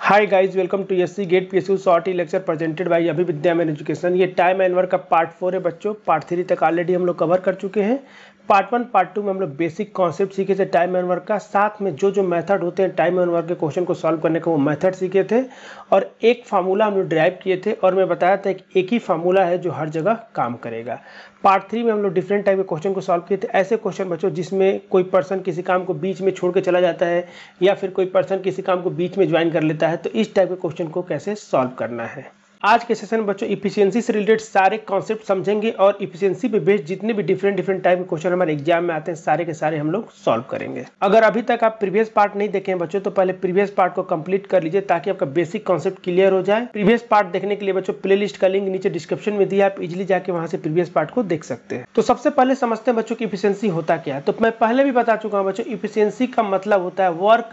Hi guys, welcome to SC GATE PSU short E lecture presented by Abhividya education. ये time and work का part 4 है बच्चों। Part 3 तक already हम लोग कवर कर चुके हैं। पार्ट 1 पार्ट 2 में हम लोग बेसिक कॉन्सेप्ट सीखे थे टाइम एंड वर्क का, साथ में जो मेथड होते हैं टाइम एंड वर्क के क्वेश्चन को सॉल्व करने का वो मेथड सीखे थे और एक फार्मूला हम लोग ड्राइव किए थे और मैं बताया था कि एक ही फार्मूला है जो हर जगह काम करेगा। पार्ट 3 में हम लोग डिफरेंट टाइप के क्वेश्चन को सॉल्व किए थे। ऐसे क्वेश्चन बच्चों जिसमें कोई पर्सन किसी काम को बीच में छोड़ के चला जाता है या फिर कोई पर्सन किसी काम को बीच में ज्वाइन कर लेता है, तो इस टाइप के क्वेश्चन को कैसे सॉल्व करना है। आज के सेशन में बच्चों इफिशियंसी से रिलेटेड सारे कॉन्सेप्ट समझेंगे और इफिशियंसी पे बेस्ड जितने भी डिफरेंट टाइप के क्वेश्चन हमारे एग्जाम में आते हैं सारे के सारे हम लोग सॉल्व करेंगे। अगर अभी तक आप प्रीवियस पार्ट नहीं देखे हैं बच्चों तो पहले प्रीवियस पार्ट को कंप्लीट कर लीजिए ताकि आपका बेसिक कॉन्सेप्ट क्लियर हो जाए। प्रीवियस पार्ट देखने के लिए बच्चों प्लेलिस्ट का लिंक नीचे डिस्क्रिप्शन में दिया, आप इजिली जाके वहां से प्रीवियस पार्ट को देख सकते हैं। तो सबसे पहले समझते हैं बच्चों की इफिशियंसी होता क्या है। तो मैं पहले भी बता चुका हूँ बच्चों, इफिशियंसी का मतलब होता है वर्क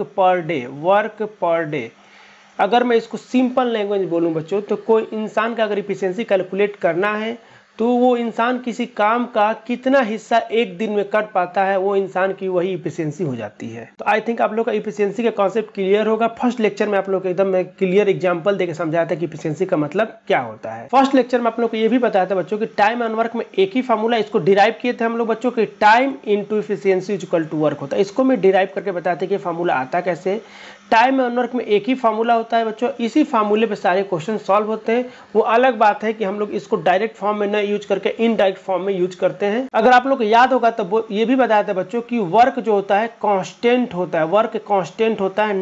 पर डे। अगर मैं इसको सिंपल लैंग्वेज बोलूं बच्चों तो कोई इंसान का अगर इफिशियंसी कैलकुलेट करना है तो वो इंसान किसी काम का कितना हिस्सा एक दिन में कर पाता है, वो इंसान की वही इफिशियंसी हो जाती है। तो आई थिंक आप लोग का इफिशियंसी का कॉन्सेप्ट क्लियर होगा। फर्स्ट लेक्चर में आप लोग को एकदम मैं क्लियर एग्जांपल देके समझाया था कि इफिशियंसी का मतलब क्या होता है। फर्स्ट लेक्चर में आप लोग को ये भी बताया था बच्चों कि टाइम एंड वर्क में एक ही फार्मूला, इसको डिराइव किए थे हम लोग बच्चों कि time into efficiency equal to work होता है। इसको मैं डिराइव करके बताते हैं कि फार्मूला आता कैसे। टाइम एंड वर्क में एक ही फार्मूला होता है बच्चों, इसी फार्मूले पे सारे क्वेश्चन सॉल्व होते हैं। वो अलग बात है कि हम लोग इसको डायरेक्ट फॉर्म में न यूज करके इनडायरेक्ट फॉर्म में यूज करते हैं। अगर आप लोग को याद होगा तो ये भी बताया था बच्चों कि वर्क जो होता है कांस्टेंट होता है, वर्क कांस्टेंट होता है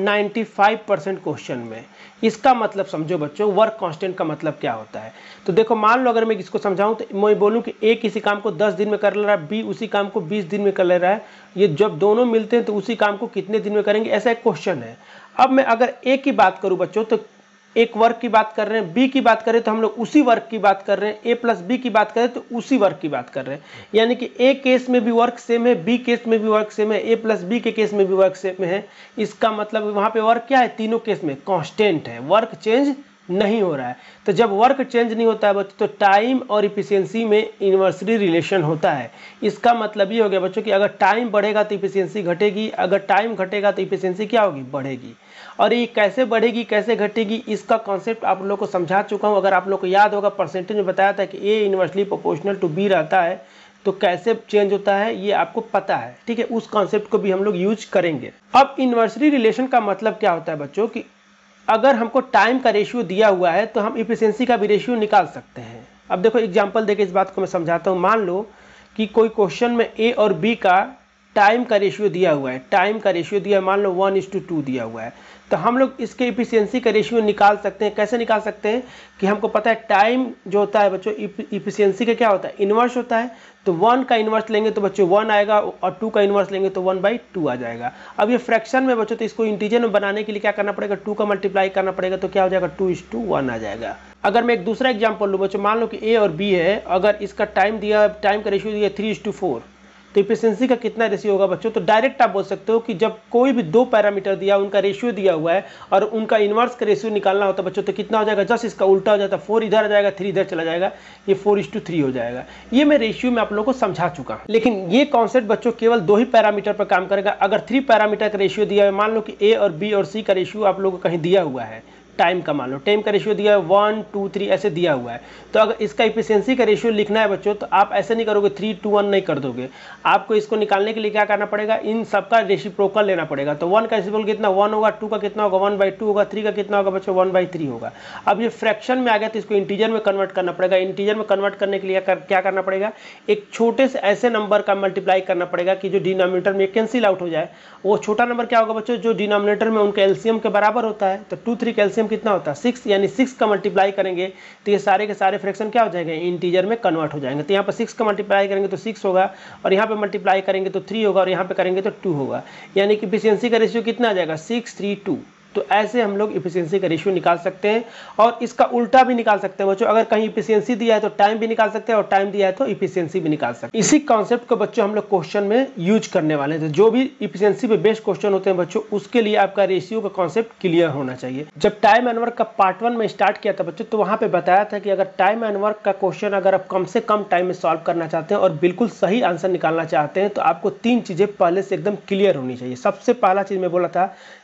95% क्वेश्चन में। इसका मतलब समझो बच्चों, वर्क कांस्टेंट का मतलब क्या होता है। तो देखो मान लो अगर मैं इसको समझाऊं तो मैं बोलूं कि ए किसी काम को 10 दिन में कर ले रहा है, बी उसी काम को 20 दिन में कर ले रहा है। ये जब दोनों मिलते हैं तो उसी काम को कितने दिन में करेंगे, ऐसा एक क्वेश्चन है। अब मैं अगर ए की बात करूं बच्चों तो एक वर्क की बात कर रहे हैं, बी की बात करें तो हम लोग उसी वर्क की बात कर रहे हैं, ए प्लस बी की बात करें तो उसी वर्क की बात कर रहे हैं। यानी कि ए केस में भी वर्क सेम है, बी केस में भी वर्क सेम है, ए प्लस बी के केस में भी वर्क सेम है। इसका मतलब वहां पे वर्क क्या है, तीनों केस में कांस्टेंट है, वर्क चेंज नहीं हो रहा है। तो जब वर्क चेंज नहीं होता है बच्चों तो टाइम और इफिशियंसी में इन्वर्सली रिलेशन होता है। इसका मतलब ये हो गया बच्चों कि अगर टाइम बढ़ेगा तो इफिशियंसी घटेगी, अगर टाइम घटेगा तो इफिशियंसी क्या होगी, बढ़ेगी। और ये कैसे बढ़ेगी कैसे घटेगी इसका कॉन्सेप्ट आप लोग को समझा चुका हूँ। अगर आप लोग को याद होगा परसेंटेज में बताया था कि A inversely proportional to B रहता है तो कैसे चेंज होता है ये आपको पता है, ठीक है। उस कॉन्सेप्ट को भी हम लोग यूज करेंगे। अब इन्वर्सली रिलेशन का मतलब क्या होता है बच्चों कि अगर हमको टाइम का रेशियो दिया हुआ है तो हम इफिशियंसी का भी रेशियो निकाल सकते हैं। अब देखो एग्जांपल देके इस बात को मैं समझाता हूँ। मान लो कि कोई क्वेश्चन में ए और बी का टाइम का रेशियो दिया हुआ है, टाइम का रेशियो दिया मान लो 1:2 दिया हुआ है, तो हम लोग इसके इफिशियंसी का रेशियो निकाल सकते हैं। कैसे निकाल सकते हैं कि हमको पता है टाइम जो होता है बच्चों इफिशियंसी का क्या होता है, इन्वर्स होता है। तो 1 का इन्वर्स लेंगे तो बच्चों 1 आएगा और 2 का इन्वर्स लेंगे तो 1/2 आ जाएगा। अब ये फ्रैक्शन में बच्चों तो इसको इंटीजर में बनाने के लिए क्या करना पड़ेगा, 2 का मल्टीप्लाई करना पड़ेगा तो क्या हो जाएगा 2:1 आ जाएगा। अगर मैं एक दूसरा एग्जाम्पल लूँ बच्चों, मान लो कि ए और बी है, अगर इसका टाइम का रेशियो दिया 3:4 तो इफिशियंसी का कितना रेशियो होगा बच्चों। तो डायरेक्ट आप बोल सकते हो कि जब कोई भी दो पैरामीटर दिया उनका रेशियो दिया हुआ है और उनका इन्वर्स का रेशियो निकालना होता है बच्चों तो कितना हो जाएगा, जस्ट इसका उल्टा हो जाता है, 4 इधर आ जाएगा 3 इधर चला जाएगा, ये 4:3 हो जाएगा। ये मैं रेशियो में आप लोगों को समझा चुका हूं। लेकिन ये कॉन्सेप्ट बच्चों केवल 2 ही पैरामीटर पर काम करेगा। अगर 3 पैरामीटर का रेशियो दिया है, मान लो कि ए और बी और सी का रेशियो आप लोगों को कहीं दिया हुआ है, टाइम का मान लो टाइम का रेशियो दिया है 1, 2, 3 ऐसे दिया हुआ है, तो अगर इसका इफिशियंसी का रेशियो लिखना है बच्चों तो आप ऐसे नहीं करोगे 3:1 नहीं कर दोगे। आपको इसको निकालने के लिए क्या करना पड़ेगा, इन सबका रेसिप्रोकल लेना पड़ेगा। तो 1 का रेसिप्रोकल कितना 1 होगा, 2 का कितना होगा 1/2 होगा, 3 का कितना होगा बच्चों 1/3 होगा। अब ये फ्रैक्शन में आ गया तो इसको इंटीजर में कन्वर्ट करना पड़ेगा। इंटीजर में कन्वर्ट करने के लिए क्या करना पड़ेगा, एक छोटे से ऐसे नंबर का मल्टीप्लाई करना पड़ेगा कि जो डिनोमिनेटर में कैंसिल आउट हो जाए। वो छोटा नंबर क्या होगा बच्चों, जो डिनोमिनेटर में उनका एलसीएम के बराबर होता है। तो 2, 3 का एलसीएम कितना होता है 6, यानी 6 का मल्टीप्लाई करेंगे तो ये सारे के सारे फ्रैक्शन क्या हो जाएंगे, इंटीजर में कन्वर्ट हो जाएंगे। तो यहाँ पर 6 का मल्टीप्लाई करेंगे तो 6 होगा और यहाँ पे मल्टीप्लाई करेंगे तो 3 होगा और यहाँ पे करेंगे तो 2 होगा। यानी कि इफिशियंसी का रेशियो कितना आ जाएगा 6, 3, 2। तो ऐसे हम लोग इफिशियंसी का रेशियो निकाल सकते हैं और इसका उल्टा भी निकाल सकते हैं बच्चों। अगर कहीं इफिशियंसी दिया है तो टाइम भी निकाल सकते हैं और टाइम दिया है तो इफिशियंसी भी निकाल सकते हैं। इसी कॉन्सेप्ट को बच्चों हम लोग क्वेश्चन में यूज करने वाले थे। जो भी इफिशियंसी पे बेस्ड क्वेश्चन होते हैं बच्चों उसके लिए आपका रेशियो का कॉन्सेप्ट क्लियर होना चाहिए। जब टाइम एंड वर्क का पार्ट 1 में स्टार्ट किया था बच्चों तो वहां पे बताया था कि अगर टाइम एंड वर्क का क्वेश्चन अगर आप कम से कम टाइम में सॉल्व करना चाहते हैं और बिल्कुल सही आंसर निकालना चाहते हैं तो आपको 3 चीजें पहले से एकदम क्लियर होनी चाहिए। सबसे पहला चीज मैं बोला था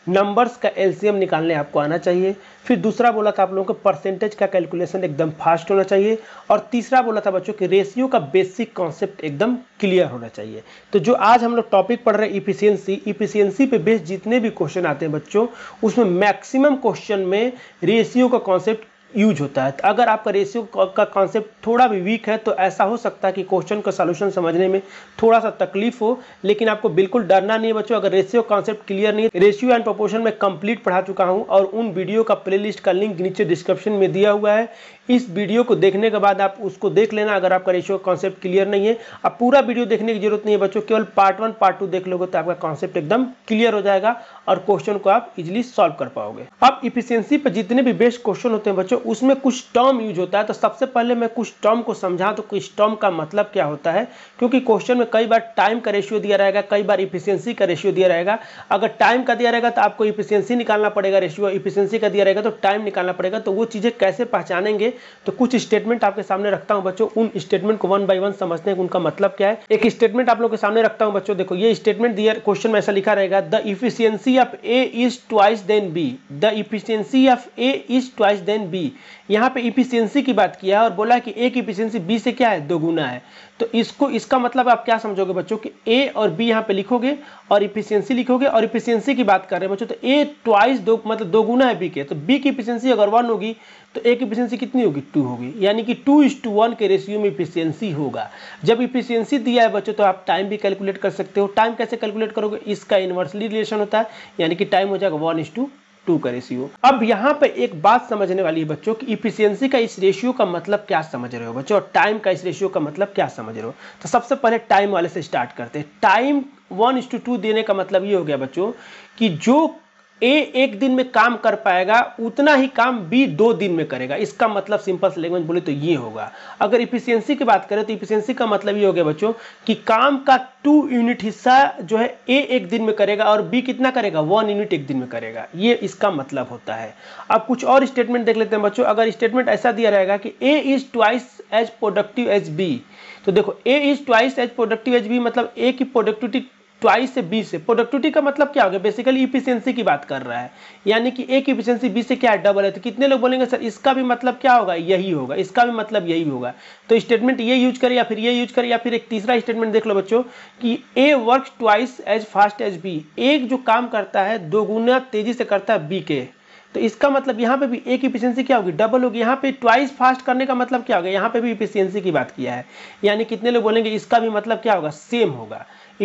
नंबर्स का एलसीएम निकालने आपको आना चाहिए। फिर दूसरा बोला था आप लोगों को परसेंटेज का कैलकुलेशन एकदम फास्ट होना चाहिए। और तीसरा बोला था बच्चों कि रेशियो का बेसिक कॉन्सेप्ट एकदम क्लियर होना चाहिए। तो जो आज हम लोग टॉपिक पढ़ रहे हैं इफिशियंसी पे बेस्ड जितने भी क्वेश्चन आते हैं बच्चों, उसमें मैक्सिमम क्वेश्चन में रेशियो का कॉन्सेप्ट यूज होता है। तो अगर आपका रेशियो का कॉन्सेप्ट थोड़ा भी वीक है तो ऐसा हो सकता है कि क्वेश्चन का सॉल्यूशन समझने में थोड़ा सा तकलीफ हो, लेकिन आपको बिल्कुल डरना नहीं है बच्चों। अगर रेशियो कॉन्सेप्ट क्लियर नहीं है, रेशियो एंड प्रोपोर्शन में कंप्लीट पढ़ा चुका हूं और उन वीडियो का प्लेलिस्ट का लिंक नीचे डिस्क्रिप्शन में दिया हुआ है। इस वीडियो को देखने के बाद आप उसको देख लेना। अगर आपका रेशियो कॉन्सेप्ट क्लियर नहीं है, अब पूरा वीडियो देखने की जरूरत नहीं है बच्चों, केवल पार्ट 1 पार्ट 2 देख लोगे तो आपका कॉन्सेप्ट एकदम क्लियर हो जाएगा और क्वेश्चन को आप इजीली सॉल्व कर पाओगे। अब इफिशियंसी पर जितने भी बेस्ट क्वेश्चन होते हैं बच्चों, उसमें कुछ टर्म यूज होता है। तो सबसे पहले मैं कुछ टर्म को समझा तो कुछ टर्म का मतलब क्या होता है, क्योंकि क्वेश्चन में कई बार टाइम का रेशियो दिया रहेगा, कई बार इफिशियंसी का रेशियो दिया रहेगा। अगर टाइम का दिया रहेगा तो आपको इफिशियंसी निकालना पड़ेगा, रेशियो इफिशियंसी का दिया रहेगा तो टाइम निकालना पड़ेगा। तो वो चीजें कैसे पहचानेंगे, तो कुछ स्टेटमेंट आपके सामने रखता हूं बच्चों, उन स्टेटमेंट को वन बाय वन समझते हैं उनका मतलब क्या है। एक स्टेटमेंट आप लोगों के सामने रखता हूं बच्चों, देखो ये स्टेटमेंट दिया क्वेश्चन में ऐसा लिखा रहेगा, the efficiency of A is twice than B. The efficiency of A is twice than B. यहाँ पे इफिशियंसी की बात किया है और बोला कि ए की इफिशियंसी बी से क्या है, दोगुना है। तो इसका मतलब आप क्या समझोगे बच्चों कि ए और बी यहाँ पे लिखोगे और इफिशियंसी लिखोगे, और इफिशियंसी की बात कर रहे हैं बच्चों, तो ए ट्वाइस मतलब दोगुना है बी के। तो बी की इफिशियंसी अगर 1 होगी तो ए की इफिशियंसी कितनी होगी, 2 होगी, यानी कि 2:1 के रेशियो में इफिशियंसी होगा। जब इफिशियंसी दिया है बच्चों तो आप टाइम भी कैलकुलेट कर सकते हो। टाइम कैसे कैलकुलेट करोगे, इसका इनवर्सली रिलेशन होता है, यानी कि टाइम हो जाएगा 1:2 का रेशियो। अब यहाँ पे एक बात समझने वाली है बच्चों कि इफिशियंसी का इस रेशियो का मतलब क्या समझ रहे हो बच्चों, और टाइम का इस रेशियो का मतलब क्या समझ रहे हो। तो सबसे पहले टाइम वाले से स्टार्ट करते हैं। टाइम 1:2 देने का मतलब ये हो गया बच्चों कि जो ए 1 दिन में काम कर पाएगा उतना ही काम बी 2 दिन में करेगा। इसका मतलब सिंपल लैंग्वेज बोले तो ये होगा। अगर इफिशियंसी की बात करें तो इफिशियंसी का मतलब ये हो गया बच्चों कि काम का 2 यूनिट हिस्सा जो है ए 1 दिन में करेगा और बी कितना करेगा, 1 यूनिट 1 दिन में करेगा। ये इसका मतलब होता है। अब कुछ और स्टेटमेंट देख लेते हैं बच्चों। अगर स्टेटमेंट ऐसा दिया रहेगा कि A is twice as productive as B, तो देखो A is twice as productive as B मतलब ए की प्रोडक्टिविटी ट्वाइस से बी से। प्रोडक्टिविटी का मतलब क्या हो गया, बेसिकली इफिशियंसी की बात कर रहा है, यानी कि ए की इफिशियंसी बी से क्या है, डबल है। तो कितने लोग बोलेंगे सर इसका भी मतलब क्या होगा, यही होगा, इसका भी मतलब यही होगा। तो स्टेटमेंट ये यूज करें या फिर ये यूज करें, या फिर एक तीसरा स्टेटमेंट देख लो बच्चों कि A works twice as fast as B. एक जो काम करता है 2 गुना तेजी से करता है बी के। तो इसका मतलब यहाँ पे भी ए की इफिशियंसी क्या होगी, डबल होगी। यहाँ पे ट्वाइस फास्ट करने का मतलब क्या होगा, यहाँ पे भी इफिशियंसी की बात किया है, यानी कितने लोग बोलेंगे इसका भी मतलब क्या होगा, सेम होगा।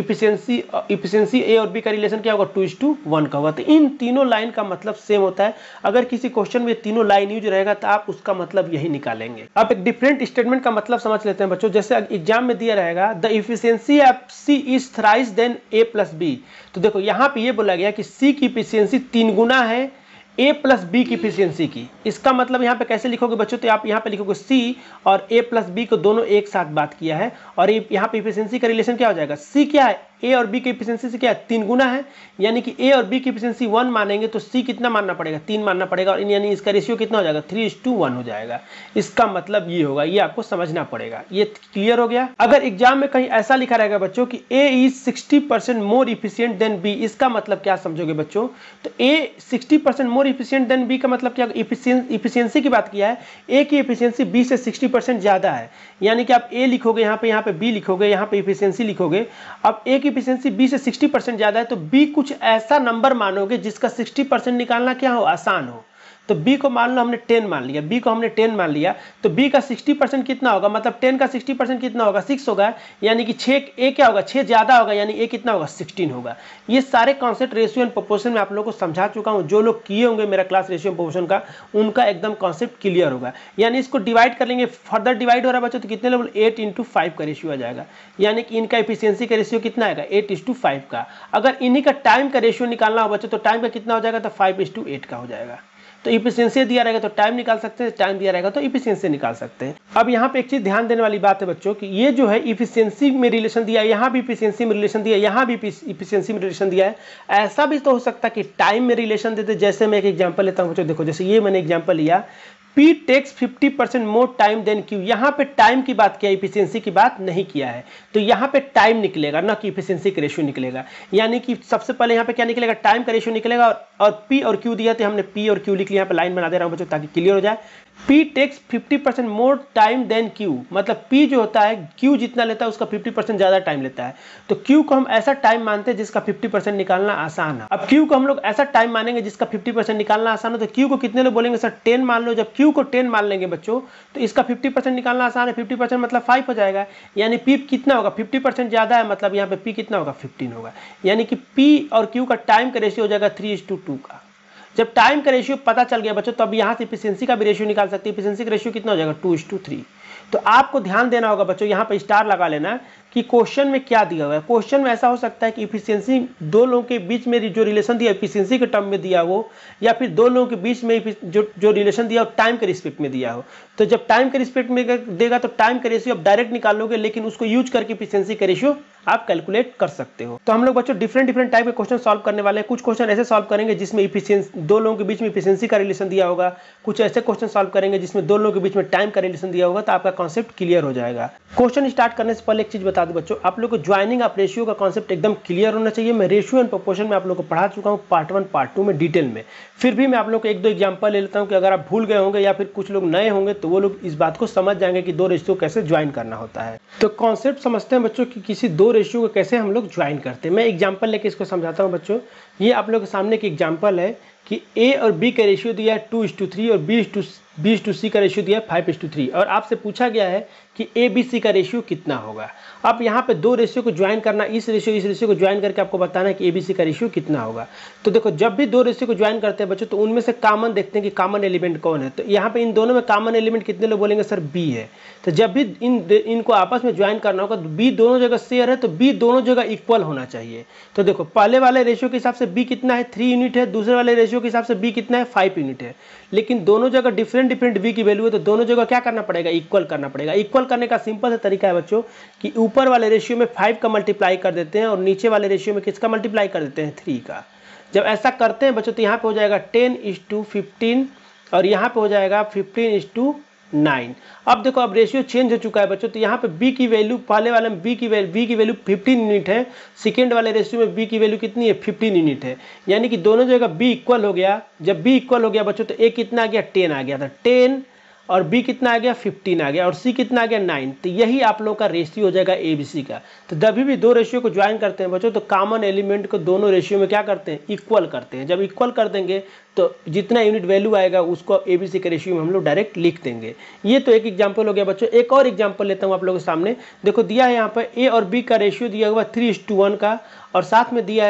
इफिशियंसी ए और बी का रिलेशन क्या होगा, 2:1 का होगा। तो इन तीनों लाइन का मतलब सेम होता है। अगर किसी क्वेश्चन में तीनों लाइन यूज रहेगा तो आप उसका मतलब यही निकालेंगे। अब एक डिफरेंट स्टेटमेंट का मतलब समझ लेते हैं बच्चों। जैसे एग्जाम में दिया रहेगा the efficiency of C is thrice than A plus B. तो देखो यहाँ पे ये बोला गया कि सी की इफिशियंसी 3 गुना है ए प्लस बी की इफिशियंसी की। इसका मतलब यहाँ पे कैसे लिखोगे बच्चों, तो आप यहाँ पे लिखोगे सी और ए प्लस बी को दोनों एक साथ बात किया है, और यहाँ पे इफिशियंसी का रिलेशन क्या हो जाएगा, सी क्या है, ए और बी की इफिशियंसी से क्या है, 3 गुना है, यानी कि ए और बी की इफिशियंसी 1 मानेंगे तो सी कितना मानना पड़ेगा, 3 मानना पड़ेगा, और यानी इसका रेशियो कितना हो जाएगा, 3:1 हो जाएगा। इसका मतलब ये होगा, ये आपको समझना पड़ेगा। ये क्लियर हो गया। अगर एग्जाम में कहीं ऐसा लिखा रहेगा बच्चों कि A is 60% more efficient than B, इसका मतलब क्या समझोगे बच्चों, तो A 60% more efficient than B का मतलब क्या, इफिशियंसी की बात किया है, ए की इफिशियंसी बी से 60% ज्यादा है, यानी कि आप ए लिखोगे यहाँ पे बी लिखोगे, यहाँ पे इफिशियंसी लिखोगे। अब ए की इफिशियंसी बी से 60% ज्यादा है तो बी कुछ ऐसा नंबर मानोगे जिसका 60% निकालना क्या हो, आसान हो। तो b को मान लो हमने 10 मान लिया, b को हमने 10 मान लिया, तो b का 60% कितना होगा, मतलब 10 का 60% कितना होगा, 6 होगा, यानी कि 6 a क्या होगा, 6 ज्यादा होगा, यानी a कितना होगा, 16 होगा। ये सारे कॉन्सेप्ट रेशियो एंड प्रोपोर्शन में आप लोगों को समझा चुका हूं। जो लोग किए होंगे मेरा क्लास रेशियो एंड प्रोपोर्शन का, उनका एकदम कॉन्सेप्ट क्लियर होगा। यानी इसको डिवाइड कर लेंगे, फर्दर डिवाइड हो रहा है बच्चों, तो कितने लोग 8:5 का रेशियो आ जाएगा, यानी कि इनका एफिशिएंसी का रेशियो कितना आएगा, 8:5 का। अगर इन्हीं का टाइम का रेशियो निकालना हो बच्चों तो टाइम का कितना हो जाएगा, तो 5:8 का हो जाएगा। तो इफिशियंसी दिया रहेगा तो टाइम निकाल सकते हैं, टाइम दिया रहेगा तो इफिशियंसी निकाल सकते हैं। अब यहाँ पे एक चीज ध्यान देने वाली बात है बच्चों कि ये जो है इफिशियंसी में रिलेशन दिया है, यहाँ भी इफिशियंसी में रिलेशन दिया है, यहाँ भी इफिशियंसी में रिलेशन दिया है। ऐसा भी तो हो सकता है कि टाइम में रिलेशन देते। जैसे मैं एक एग्जांपल लेता हूँ बच्चों, देखो जैसे ये मैंने एग्जांपल लिया P takes 50% more time than Q। यहाँ पे टाइम की बात किया, इफिशियंसी की बात नहीं किया है, तो यहाँ पे टाइम निकलेगा ना कि इफिशियंसी का रेशियो निकलेगा। यानी कि सबसे पहले यहाँ पे क्या निकलेगा, टाइम का रेशियो निकलेगा, और P और Q दिया तो हमने P और Q लिख लिया। यहाँ पे लाइन बना दे रहा हूँ बच्चों ताकि क्लियर हो जाए। P takes 50% more time than Q, मतलब P जो होता है Q जितना लेता है उसका 50% ज़्यादा टाइम लेता है। तो Q को हम ऐसा टाइम मानते हैं जिसका 50% निकालना आसान है। अब Q को हम लोग ऐसा टाइम मानेंगे जिसका 50% निकालना आसान हो, तो Q को कितने लोग बोलेंगे सर 10 मान लो। जब Q को 10 मान लेंगे बच्चों तो इसका 50% निकालना आसान है, 50% मतलब 5 हो जाएगा। यानी P कितना होगा, 50% ज़्यादा है, मतलब यहाँ पे P कितना होगा, 15 होगा। यानी कि P और Q का टाइम का रेशियो हो जाएगा 3:2 का। जब टाइम का रेशियो पता चल गया बच्चों, तब यहाँ से इफिशियंसी का भी रेशियो निकाल सकते हैं। इफिशियंसी का रेशियो कितना हो जाएगा, 2:3। तो आपको ध्यान देना होगा बच्चों, यहाँ पे स्टार लगा लेना कि क्वेश्चन में क्या दिया हुआ है। क्वेश्चन में ऐसा हो सकता है कि इफिशियंसी दो लोगों के बीच में जो रिलेशन दिया इफिशियंसी के टर्म में दिया हो, या फिर दो लोगों के बीच में जो रिलेशन दिया हो टाइम के रिस्पेक्ट में दिया हो। तो जब टाइम के रिस्पेक्ट में देगा तो टाइम का रेशियो आप डायरेक्ट निकालोगे, लेकिन उसको यूज करके इफिशियंसी का रेशियो आप कैलकुलेट कर सकते हो। तो हम लोग बच्चों डिफरेंट टाइप के क्वेश्चन सॉल्व करने वाले हैं। कुछ क्वेश्चन ऐसे सॉल्व करेंगे जिसमें इफिशियंसी दो लोगों के बीच में इफिशियंसी का रिलेशन दिया होगा, कुछ ऐसे क्वेश्चन सॉल्व करेंगे जिसमें दो लोगों के बीच में टाइम का रिलेशन दिया होगा। तो आपका कॉन्सेप्ट क्लियर हो जाएगा। क्वेश्चन स्टार्ट करने से पहले एक चीज बता दूं बच्चों, आप लोग को ज्वाइनिंग ऑफ रेशियो का कॉन्सेप्ट एकदम क्लियर होना चाहिए। मैं रेशियो एंड प्रोपोर्शन में आप लोग को पढ़ा चुका हूँ पार्ट 1 पार्ट 2 में डिटेल में। फिर भी मैं आप लोग को एक दो एग्जांपल ले लेता हूँ कि अगर आप भूल गए होंगे या फिर कुछ लोग नए होंगे तो वो लोग इस बात को समझ जाएंगे कि दो रेशियो कैसे ज्वाइन करना होता है। तो कॉन्सेप्ट समझते हैं बच्चों कि किसी दो रेशियो को कैसे हम लोग ज्वाइन करते हैं। मैं एग्जाम्पल लेके इसको समझाता हूँ बच्चों। ये आप लोग के सामने की एग्जाम्पल है कि A और B का रेशियो दिया है 2:3 और B/C का रेशियो दिया है 5:3, और आपसे पूछा गया है कि ABC का रेशियो कितना होगा। अब यहाँ पे दो रेशियो को ज्वाइन करना, इस रेशियो को ज्वाइन करके आपको बताना है कि ABC का रेशियो कितना होगा। तो देखो जब भी दो रेशियो को ज्वाइन करते हैं बच्चों तो उनमें से कॉमन देखते हैं कि कॉमन एलिमेंट कौन है। तो यहाँ पे इन दोनों में कॉमन एलिमेंट कितने लोग बोलेंगे सर B है। तो जब भी इनको आपस में ज्वाइन करना होगा तो B दोनों जगह शेयर है, तो B दोनों जगह इक्वल होना चाहिए। तो देखो पहले वाले रेशियो के हिसाब से B कितना है 3 यूनिट है, दूसरे वाले रेशियो के हिसाब से B कितना है 5 यूनिट है, लेकिन दोनों जगह डिफरेंट B की वैल्यू है, तो दोनों जगह क्या करना पड़ेगा, इक्वल करना पड़ेगा। इक्वल करने का सिंपल सा तरीका है बच्चों कि ऊपर वाले रेशियो में 5 का मल्टीप्लाई कर देते हैं और नीचे वाले रेशियो में किसका मल्टीप्लाई कर देते हैं 3 का। जब ऐसा करते हैं बच्चों तो यहाँ पे हो जाएगा 10:15 और यहाँ पे हो जाएगा 15:9। अब देखो अब रेशियो चेंज हो चुका है बच्चों, तो यहाँ पे B की वैल्यू पहले वाले में B की वैल्यू 15 यूनिट है, सेकेंड वाले रेशियो में B की वैल्यू कितनी है 15 यूनिट है। यानी कि दोनों जगह B इक्वल हो गया। जब B इक्वल हो गया बच्चों तो A कितना आ गया 10 आ गया था, 10 और B कितना आ गया 15 आ गया और C कितना आ गया 9। तो यही आप लोग का रेशियो हो जाएगा ABC का। तो जब भी दो रेशियो को ज्वाइन करते हैं बच्चों तो कॉमन एलिमेंट को दोनों रेशियो में क्या करते हैं, इक्वल करते हैं। जब इक्वल कर देंगे तो जितना यूनिट वैल्यू आएगा उसको ABC के रेशियो में हम लोग डायरेक्ट लिख देंगे। ये तो एक एग्जांपल हो गया बच्चों। एक और एग्जांपल लेता हूँ आप लोगों के सामने। देखो दिया है यहाँ पर A और B का रेशियो दिया हुआ 3:1 का, और साथ में दिया है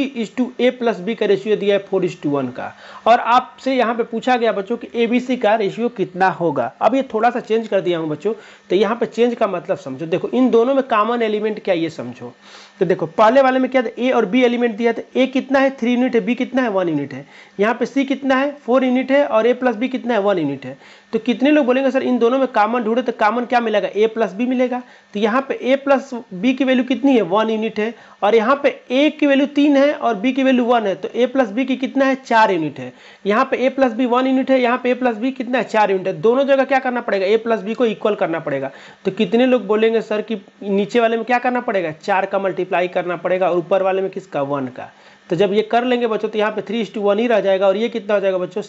C/A+B का रेशियो दिया है 4:1 का, और आपसे यहाँ पे पूछा गया बच्चों कि ABC का रेशियो कितना होगा। अब ये थोड़ा सा चेंज कर दिया हूँ बच्चों, तो यहाँ पे चेंज का मतलब समझो। देखो इन दोनों में कॉमन एलिमेंट क्या ये समझो। तो देखो पहले वाले में क्या था, A और B एलिमेंट दिया था। A कितना है 3 यूनिट है, B कितना है 1 यूनिट है। यहाँ पे C कितना है 4 यूनिट है और A+B कितना है 1 यूनिट है। तो कितने लोग बोलेंगे सर इन दोनों में कॉमन ढूंढे तो कॉमन क्या मिलेगा, A+B मिलेगा। तो यहाँ पे A+B की वैल्यू कितनी है 1 यूनिट है, और यहाँ पे A की वैल्यू 3 है और B की वैल्यू 1 है, तो A+B की कितना है 4 यूनिट है। यहाँ पे A+B 1 यूनिट है, यहाँ पे A+B कितना है 4 यूनिट है। दोनों जगह क्या करना पड़ेगा, A+B को इक्वल करना पड़ेगा। तो कितने लोग बोलेंगे सर कि नीचे वाले में क्या करना पड़ेगा, 4 का मल्टीप्लाई करना पड़ेगा और ऊपर वाले में किसका 1 का। तो जब ये कर लेंगे बच्चों तो यहाँ पे 3:1 ही रह जाएगा, और ये कितना हो जाएगा बच्चों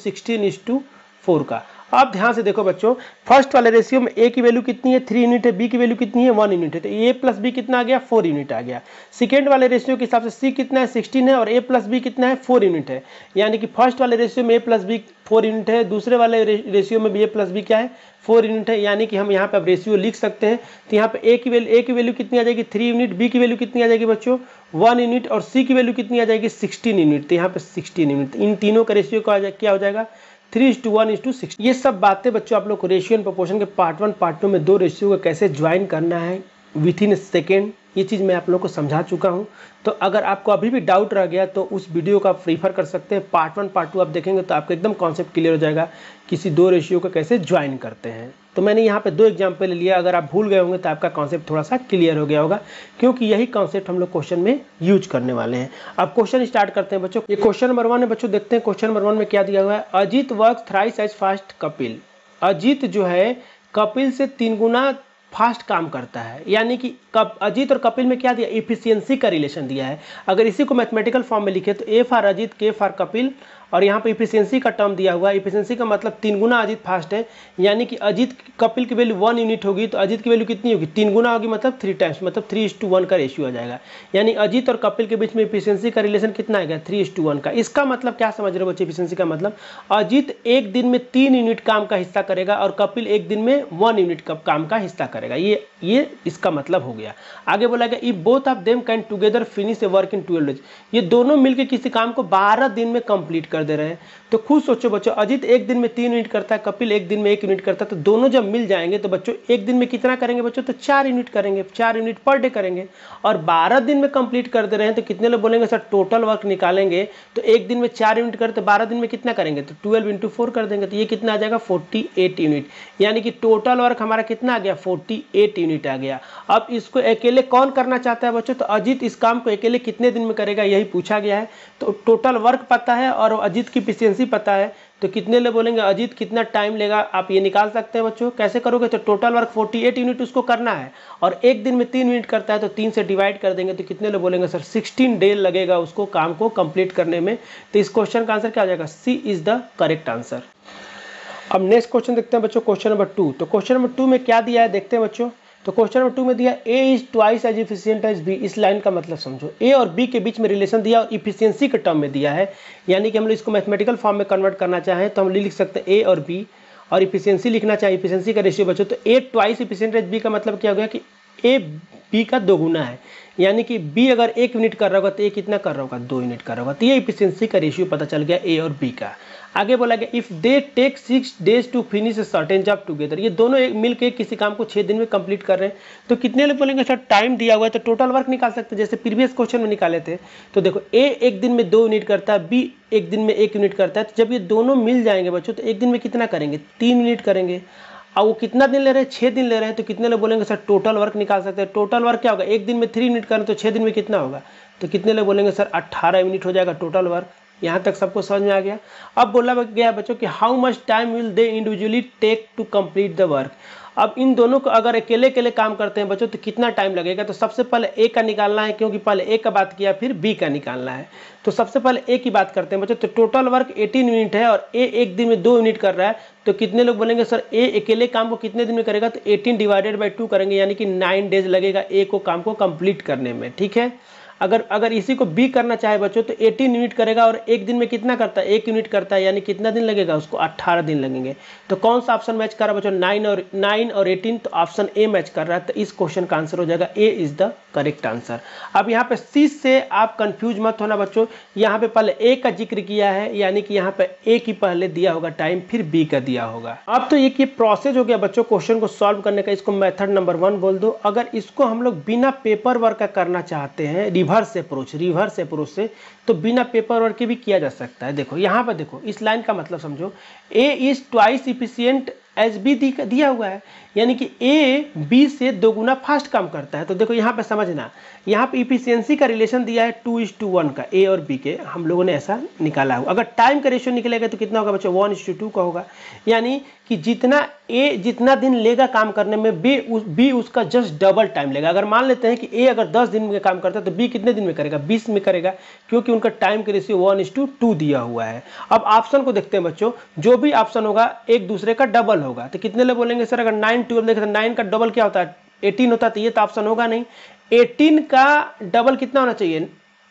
16:4 का। अब ध्यान से देखो बच्चों, फर्स्ट वाले रेशियो में A की वैल्यू कितनी है 3 यूनिट है, B की वैल्यू कितनी है 1 यूनिट है, तो A+B कितना आ गया 4 यूनिट आ गया। सेकेंड वाले रेशियो के हिसाब से C कितना है 16 है और A+B कितना है 4 यूनिट है। यानी कि फर्स्ट वाले रेशियो में A+B 4 यूनिट है, दूसरे वाले रेशियो में भी A+B क्या है 4 यूनिट है। यानी कि हम यहाँ पे अब रेशियो लिख सकते हैं। तो यहाँ पे A की वैल्यू कितनी आ जाएगी 3 यूनिट, B की वैल्यू कितनी आ जाएगी बच्चों 1 यूनिट और C की वैल्यू कितनी आ जाएगी 16 यूनिट। तो यहाँ पे 16 यूनिट, इन तीनों का रेशियो क्या हो जाएगा 3:1:6। ये सब बातें बच्चों आप लोग को रेशियो एंड प्रोपोर्शन के पार्ट 1 पार्ट 2 में दो रेशियो को कैसे ज्वाइन करना है विथ इन सेकेंड, ये चीज़ मैं आप लोग को समझा चुका हूँ। तो अगर आपको अभी भी डाउट रह गया तो उस वीडियो का आप प्रीफर कर सकते हैं। पार्ट 1 पार्ट 2 आप देखेंगे तो आपको एकदम कॉन्सेप्ट क्लियर हो जाएगा किसी दो रेशियो को कैसे ज्वाइन करते हैं। तो मैंने यहाँ पे दो एग्जाम्पल ले लिया, अगर आप भूल गए होंगे तो आपका कॉन्सेप्ट थोड़ा सा क्लियर हो गया होगा, क्योंकि यही कॉन्सेप्ट हम लोग क्वेश्चन में यूज करने वाले हैं। अब क्वेश्चन स्टार्ट करते हैं बच्चों। ये क्वेश्चन नंबर 1 है बच्चों, देखते हैं क्वेश्चन नंबर 1 में क्या दिया हुआ है। Ajit works thrice as fast Kapil. Ajit जो है कपिल से 3 गुना फास्ट काम करता है, यानी कि अजीत और कपिल में क्या दिया, इफिशियंसी का रिलेशन दिया है। अगर इसी को मैथमेटिकल फॉर्म में लिखे तो ए फॉर अजीत, के फॉर कपिल, और यहाँ पे इफिशियंसी का टर्म दिया हुआ है। इफिशियंसी का मतलब 3 गुना अजीत फास्ट है, यानी कि अजीत कपिल की वैल्यू 1 यूनिट होगी तो अजीत की वैल्यू कितनी होगी, 3 गुना होगी, मतलब 3 टाइम्स, मतलब 3:1 का रेशियो आ जाएगा। यानी अजीत और कपिल के बीच में इफिशियंसी का रिलेशन कितना आएगा, 3:1 का। इसका मतलब क्या समझ रहे हो बच्चे, इफिशियंसी का मतलब अजीत एक दिन में 3 यूनिट काम का हिस्सा करेगा और कपिल एक दिन में 1 यूनिट का काम का हिस्सा करेगा। ये इसका मतलब हो गया। आगे बोला गया if both of them can together finish a work in 12 days, ये दोनों मिलकर किसी काम को 12 दिन में कंप्लीट कर दे रहे हैं। तो खुद सोचो बच्चों, अजीत एक दिन में 3 यूनिट करता है, कपिल एक दिन में 1 यूनिट करता है, तो दोनों जब मिल जाएंगे तो बच्चों एक दिन में कितना करेंगे बच्चों, तो 4 यूनिट करेंगे, 4 यूनिट पर डे करेंगे। और 12 दिन में कंप्लीट कर दे रहे हैं तो कितने लोग बोलेंगे सर टोटल वर्क निकालेंगे तो एक दिन में 4 यूनिट करते, 12 दिन में कितना करेंगे, तो 12 × 4 कर देंगे, तो ये कितना आ जाएगा 48 यूनिट। यानी कि टोटल वर्क हमारा कितना आ गया, 48 यूनिट आ गया। अब इसको अकेले कौन करना चाहता है बच्चों, तो अजीत इस काम को अकेले कितने दिन में करेगा यही पूछा गया है। तो टोटल वर्क पता है और अजीत की एफिशिएंसी पता है, तो कितने ले बोलेंगे अजीत कितना टाइम लेगा, आप ये निकाल सकते हैं बच्चों। कैसे करोगे, तो टोटल वर्क 48 यूनिट उसको करना है और एक दिन में 3 यूनिट करता है तो 3 से डिवाइड कर देंगे तो कितने ले बोलेंगे सर 16 डे लगेगा उसको काम को कंप्लीट करने में। तो इस क्वेश्चन का आंसर क्या आ जाएगा, C is the correct answer. अब नेक्स्ट क्वेश्चन देखते हैं बच्चों, क्वेश्चन नंबर 2। तो क्वेश्चन नंबर 2 में क्या दिया है देखते हैं बच्चों। तो क्वेश्चन नंबर 2 में दिया A is twice as efficient as B. इस लाइन का मतलब समझो, ए और बी के बीच में रिलेशन दिया और इफिशियंसी के टर्म में दिया है, यानी कि हम लोग इसको मैथमेटिकल फॉर्म में कन्वर्ट करना चाहें तो हम लिख सकते हैं ए और बी, और इफिशियंसी लिखना चाहे, इफिशियंसी का रेशियो बच्चों, तो A twice efficient as B का मतलब क्या हो गया कि ए बी का 2 गुना है, यानी कि बी अगर 1 यूनिट कर रहा होगा तो ए कितना कर रहा होगा, 2 यूनिट कर रहा होगा। तो ये इफिशियंसी का रेशियो पता चल गया ए और बी का। आगे बोला गया if they take 6 days to finish a certain job together, ये दोनों मिलकर किसी काम को 6 दिन में कंप्लीट कर रहे हैं, तो कितने लोग बोलेंगे सर टाइम दिया हुआ है तो टोटल वर्क निकाल सकते हैं जैसे प्रीवियस क्वेश्चन में निकाले थे। तो देखो ए एक दिन में 2 यूनिट करता है, बी एक दिन में 1 यूनिट करता है, तो जब ये दोनों मिल जाएंगे बच्चों तो एक दिन में कितना करेंगे, 3 यूनिट करेंगे। और वो कितना दिन ले रहे हैं, 6 दिन ले रहे हैं, तो कितने लोग बोलेंगे सर टोटल वर्क निकाल सकते हैं। टोटल वर्क क्या होगा, एक दिन में 3 यूनिट करें तो 6 दिन में कितना होगा, तो कितने लोग बोलेंगे सर 18 यूनिट हो जाएगा टोटल वर्क। यहाँ तक सबको समझ में आ गया। अब बोला गया बच्चों कि how much time will they individually take to complete the work. अब इन दोनों को अगर अकेले अकेले काम करते हैं बच्चों तो कितना टाइम लगेगा, तो सबसे पहले ए का निकालना है, क्योंकि पहले ए का बात किया फिर बी का निकालना है। तो सबसे पहले ए की बात करते हैं बच्चों। तो टोटल वर्क 18 यूनिट है और ए एक दिन में 2 यूनिट कर रहा है, तो कितने लोग बोलेंगे सर ए अकेले काम को कितने दिन में करेगा, तो 18 डिवाइडेड बाई 2 करेंगे, यानी कि 9 डेज लगेगा ए को काम को कंप्लीट करने में। ठीक है, अगर इसी को बी करना चाहे बच्चों तो 18 यूनिट करेगा और एक दिन में कितना करता है, 1 यूनिट करता है, यानी कितना दिन लगेगा उसको, 18 दिन लगेंगे। तो कौन सा ऑप्शन मैच कर रहा है बच्चों, 9 और 18, तो ऑप्शन ए मैच कर रहा है। तो इस क्वेश्चन का आंसर हो जाएगा A is the correct answer. अब यहाँ पे सी से आप कंफ्यूज मत होना बच्चों, यहाँ पे पहले ए का जिक्र किया है, यानी कि यहाँ पे ए की पहले दिया होगा टाइम फिर बी का दिया होगा। अब तो ये प्रोसेस हो गया बच्चों क्वेश्चन को सॉल्व करने का, इसको मेथड नंबर 1 बोल दो। अगर इसको हम लोग बिना पेपर वर्क का करना चाहते हैं, रिवर्स अप्रोच से, तो बिना पेपर वर्क के भी किया जा सकता है। देखो यहाँ पर देखो इस लाइन का मतलब समझो, A is twice efficient as B दिया हुआ है, यानी कि ए बी से 2 गुना फास्ट काम करता है। तो देखो यहाँ पे समझना, यहाँ पे इफिशियंसी का रिलेशन दिया है 2:1 का, ए और बी के हम लोगों ने ऐसा निकाला हुआ। अगर टाइम का रेशियो निकलेगा तो कितना होगा बच्चों, 1:2 का होगा, यानी कि जितना दिन लेगा काम करने में बी उसका जस्ट डबल टाइम लेगा। अगर मान लेते हैं कि ए अगर 10 दिन में काम करता है तो बी कितने दिन में करेगा, 20 में करेगा, क्योंकि उनका टाइम का रेशियो 1:2 दिया हुआ है। अब ऑप्शन को देखते हैं बच्चों, जो भी ऑप्शन होगा एक दूसरे का डबल होगा। तो कितने लोग बोलेंगे सर अगर 9 12 देखें तो 9 का डबल क्या होता है, 18 होता है, तो ये तो ऑप्शन होगा नहीं। 18 का डबल कितना होना चाहिए,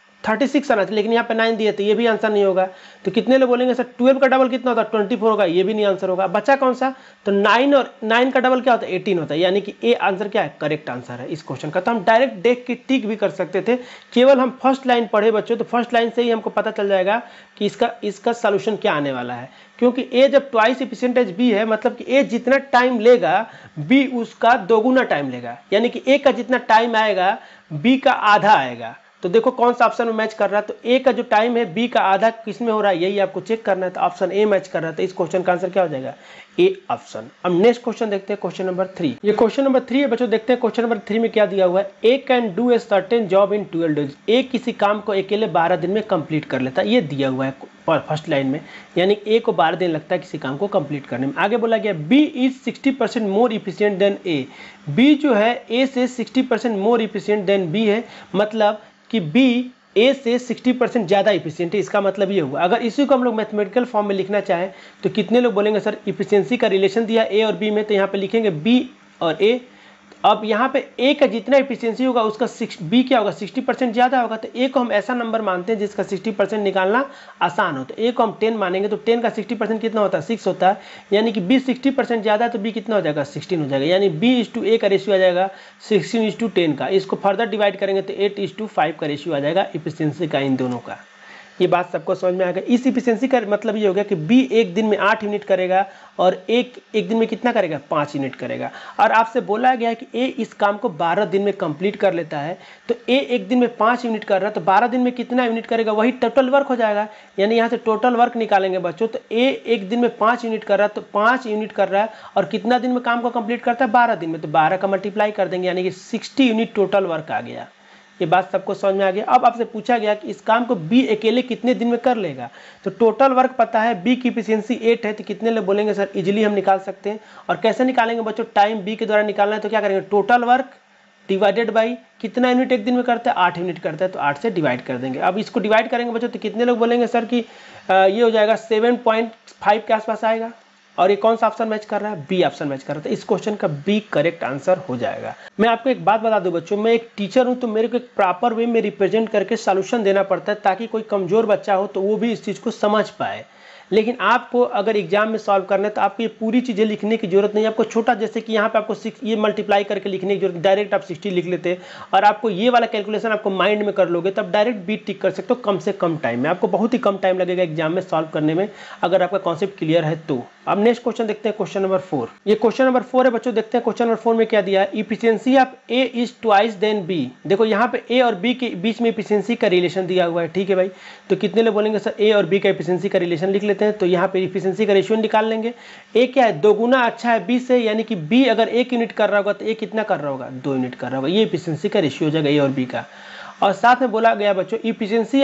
36 आना चाहिए, लेकिन यहाँ पे 9 दिए तो ये भी आंसर नहीं होगा। तो कितने लोग बोलेंगे सर 12 का डबल कितना होता है, 24 होगा, ये भी नहीं आंसर होगा। बचा कौन सा, तो 9 और 9 का डबल क्या होता है, 18 होता है, यानी कि ए आंसर क्या है, करेक्ट आंसर है इस क्वेश्चन का। तो हम डायरेक्ट देख के टिक भी कर सकते थे, केवल हम फर्स्ट लाइन पढ़े बच्चों, तो फर्स्ट लाइन से ही हमको पता चल जाएगा कि इसका सोल्यूशन क्या आने वाला है। क्योंकि ए जब ट्वाइस इफिशिएंट एज बी है, मतलब कि ए जितना टाइम लेगा बी उसका 2 गुना टाइम लेगा, यानी कि ए का जितना टाइम आएगा बी का आधा आएगा। तो देखो कौन सा ऑप्शन में मैच कर रहा है, तो ए का जो टाइम है बी का आधा किस में हो रहा है, यही आपको चेक करना है। तो ऑप्शन ए मैच कर रहा है, तो इस क्वेश्चन का आंसर क्या हो जाएगा, ए ऑप्शन। अब नेक्स्ट क्वेश्चन देखते हैं, क्वेश्चन नंबर 3। ये क्वेश्चन नंबर 3 है बच्चों, देखते हैं क्वेश्चन नंबर 3 में क्या दिया हुआ है। A can do a certain job in 12 days. A किसी काम को अकेले 12 दिन में कंप्लीट कर लेता है, ये दिया हुआ है फर्स्ट लाइन में, यानी ए को 12 दिन लगता है किसी काम को कंप्लीट करने में। आगे बोला गया B is 60% more efficient than A. B जो है ए से 60% मोर इफिशिएंट देन बी है, मतलब कि बी ए से 60% ज़्यादा इफिशिएंट है। इसका मतलब ये हुआ, अगर इसी को हम लोग मैथमेटिकल फॉर्म में लिखना चाहें तो कितने लोग बोलेंगे सर इफिशिएंसी का रिलेशन दिया ए और बी में, तो यहाँ पे लिखेंगे बी और ए। अब यहाँ पे ए का जितना इफिशिएंसी होगा उसका बी क्या होगा 60% ज़्यादा होगा, तो ए को हम ऐसा नंबर मानते हैं जिसका 60% निकालना आसान हो। तो ए को हम 10 मानेंगे, तो 10 का 60% कितना होता है 6 होता है, यानी कि बी 60% ज़्यादा है तो बी कितना हो जाएगा 16 हो जाएगा, यानी B/A का रेशियो आ जाएगा 16:10 का। इसको फर्दर डिवाइड करेंगे तो 8:5 का रेशियो आ जाएगा इफिशिएंसी का इन दोनों का। ये बात सबको समझ में आ गया। इस इफिशिएंसी का मतलब ये हो गया कि बी एक दिन में 8 यूनिट करेगा और एक दिन में कितना करेगा 5 यूनिट करेगा। और आपसे बोला गया है कि ए इस काम को 12 दिन में कंप्लीट कर लेता है, तो ए एक दिन में 5 यूनिट कर रहा है, तो 12 दिन में कितना यूनिट करेगा वही टोटल वर्क हो जाएगा। यानी यहाँ से टोटल वर्क निकालेंगे बच्चों, तो ए एक दिन में 5 यूनिट कर रहा है, तो 5 यूनिट कर रहा है और कितना दिन में काम को कंप्लीट करता है 12 दिन में, तो 12 का मल्टीप्लाई कर देंगे, यानी कि 60 यूनिट टोटल वर्क आ गया। ये बात सबको समझ में आ गया। अब आपसे पूछा गया कि इस काम को बी अकेले कितने दिन में कर लेगा, तो टोटल वर्क पता है बी की इफिशिएंसी 8 है, तो कितने लोग बोलेंगे सर इजीली हम निकाल सकते हैं। और कैसे निकालेंगे बच्चों, टाइम बी के द्वारा निकालना है, तो क्या करेंगे टोटल वर्क डिवाइडेड बाई कितना यूनिट एक दिन में करता है 8 यूनिट करता है, तो 8 से डिवाइड कर देंगे। अब इसको डिवाइड करेंगे बच्चों तो कितने लोग बोलेंगे सर कि ये हो जाएगा 7.5 के आसपास आएगा। और ये कौन सा ऑप्शन मैच कर रहा है, बी ऑप्शन मैच कर रहा है, तो इस क्वेश्चन का बी करेक्ट आंसर हो जाएगा। मैं आपको एक बात बता दूं बच्चों, मैं एक टीचर हूं तो मेरे को एक प्रॉपर वे में रिप्रेजेंट करके सॉल्यूशन देना पड़ता है, ताकि कोई कमजोर बच्चा हो तो वो भी इस चीज़ को समझ पाए। लेकिन आपको अगर एग्जाम में सॉल्व करना है तो आपको ये पूरी चीज़ें लिखने की जरूरत नहीं है। आपको छोटा, जैसे कि यहाँ पे आपको 6 ये मल्टीप्लाई करके लिखने की जरूरत, डायरेक्ट आप 60 लिख लेते हैं और आपको ये वाला कैलकुलेशन आपको माइंड में कर लोगे तब डायरेक्ट बीट टिक कर सकते हो कम से कम टाइम में। आपको बहुत ही कम टाइम लगेगा एग्जाम में सॉल्व करने में, अगर आपका कॉन्सेप्ट क्लियर है तो। अब नेक्स्ट क्वेश्चन देखते हैं, क्वेश्चन नंबर 4। ये क्वेश्चन नंबर 4 है बच्चों। देखते हैं क्वेश्चन नंबर 4 में क्या दिया है, efficiency of A is twice than B. देखो यहाँ पे ए और बी के बीच में इफिशिएंसी का रिलेशन दिया हुआ है, ठीक है भाई। तो कितने लोग बोलेंगे सर ए और बी का इफिशिएंसी का रिलेशन लिख लेते हैं, तो यहाँ पे इफिशिएंसी का रेशियो निकाल लेंगे। ए क्या है, 2 गुना अच्छा है बी से, यानी कि बी अगर 1 यूनिट कर रहा होगा तो ए कितना कर रहा होगा 2 यूनिट कर रहा होगा। ये इफिशिएंसी का रेशियो हो जाएगा ए और बी का। और साथ में बोला गया बच्चों efficiency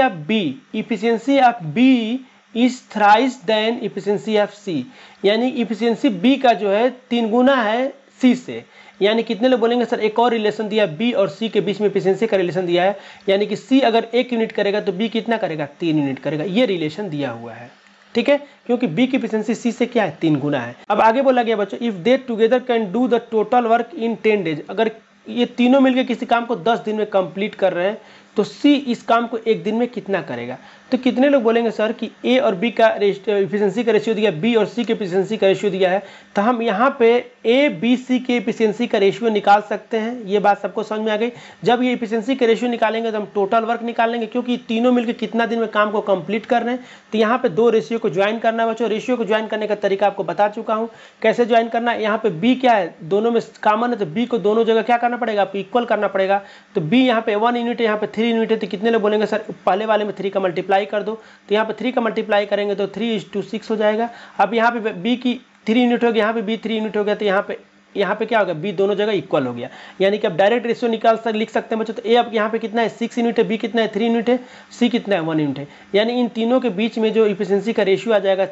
of B is thrice than efficiency of C, यानी इफिशिएंसी बी का जो है 3 गुना है सी से। यानी कितने लोग बोलेंगे सर एक और रिलेशन दिया बी और सी के बीच में इफिशिएंसी का रिलेशन दिया है, यानी कि सी अगर 1 यूनिट करेगा तो बी कितना करेगा 3 यूनिट करेगा। ये रिलेशन दिया हुआ है, ठीक है, क्योंकि बी की इफिशिएंसी सी से क्या है 3 गुना है। अब आगे बोला गया बच्चों if they together can do the total work in 10 days, अगर ये तीनों मिलकर किसी काम को 10 दिन में कंप्लीट कर रहे हैं तो सी इस काम को 1 दिन में कितना करेगा। तो कितने लोग बोलेंगे सर कि ए और बी का इफिशिएंसी का रेशियो दिया, बी और सी के इफिशिएंसी का रेशियो दिया है, तो हम यहाँ पे ए बी सी के इफिशिएंसी का रेशियो निकाल सकते हैं। ये बात सबको समझ में आ गई। जब ये इफिशिएंसी का रेशियो निकालेंगे तो हम टोटल वर्क निकालेंगे, क्योंकि तीनों मिलकर कितना दिन में काम को कंप्लीट कर रहे हैं। तो यहाँ पे 2 रेशियो को ज्वाइन करना है बच्चों। रेशियो को ज्वाइन करने का तरीका आपको बता चुका हूँ कैसे ज्वाइन करना है। यहाँ पे बी क्या है, दोनों में कॉमन है, तो बी को दोनों जगह क्या करना पड़ेगा आपको इक्वल करना पड़ेगा। तो बी यहाँ पे 1 यूनिट है, यहाँ पे 3 यूनिट है, तो कितने लोग बोलेंगे सर पहले वाले में 3 का मल्टीप्लाई कर दो, तो यहाँ पे 3 का मल्टीप्लाई करेंगे तो 3:6 हो जाएगा। अब यहाँ पे बी की 3 यूनिट हो गया, यहाँ पे बी 3 यूनिट हो गया, तो यहाँ पे क्या होगा बी दोनों जगह इक्वल हो गया, यानी कि अब डायरेक्ट रेशियो लिख सकते हैं बच्चों। तो ए अब यहाँ पे कितना है 6 यूनिट है, बी कितना है 3 यूनिट है, सी कितना है 1 यूनिट है, यानी इन तीनों के बीच में जो इफिशिएंसी का रेशियो आ जाएगा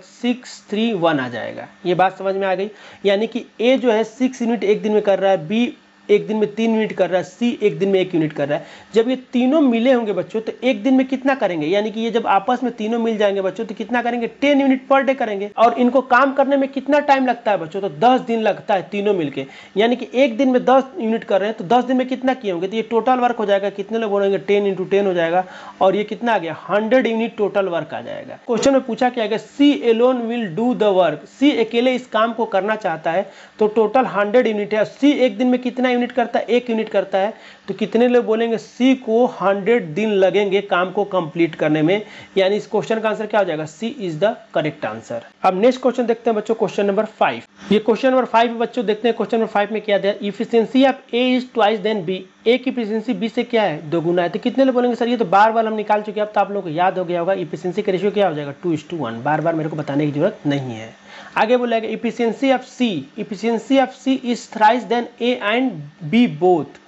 6:3:1 आ जाएगा। ये बात समझ में आ गई। यानी कि ए जो है 6 यूनिट 1 दिन में कर रहा है, बी 1 दिन में 3 यूनिट कर रहा है, सी 1 दिन में 1 यूनिट कर रहा है। जब ये तीनों मिले होंगे बच्चों तो 1 दिन में कितना करेंगे, यानी कि ये जब आपस में तीनों मिल जाएंगे बच्चों तो कितना करेंगे 10 यूनिट पर डे करेंगे। और इनको काम करने में कितना टाइम लगता है बच्चों, तो 10 दिन लगता है तीनों मिलके। यानी कि 1 दिन में 10 यूनिट कर रहे हैं तो 10 दिन में कितना किए होंगे, तो ये टोटल वर्क हो जाएगा। कितने लोग बोलेंगे 10 × 10 हो जाएगा, और ये कितना आ गया 100 यूनिट टोटल वर्क आ जाएगा। क्वेश्चन में पूछा क्या गया, C alone will do the work, C अकेले इस काम को करना चाहता है तो टोटल 100 यूनिट है। सी 1 दिन में कितना यूनिट करता है 1 यूनिट करता है, तो कितने लोग बोलेंगे सी को 100 दिन लगेंगे काम को कंप्लीट करने में। यानी इस क्वेश्चन का आंसर क्या हो जाएगा, C is the correct answer. अब नेक्स्ट क्वेश्चन देखते हैं बच्चों, क्वेश्चन नंबर 5। ये क्वेश्चन नंबर 5 बच्चों देखते हैं क्वेश्चन नंबर 5 में क्या दिया, efficiency of A is twice than B, A की इफिशिएंसी बी से क्या है 2 गुना है। तो कितने लोग बोलेंगे सर ये तो बार बार हम निकाल चुके हैं, अब तो आप लोगों को याद हो गया होगा। इफिशिएंसी का रेशियो क्या हो जाएगा 2:1, बार बार मेरे को बताने की जरूरत नहीं है। आगे बोला गया efficiency of C is thrice than A and B both.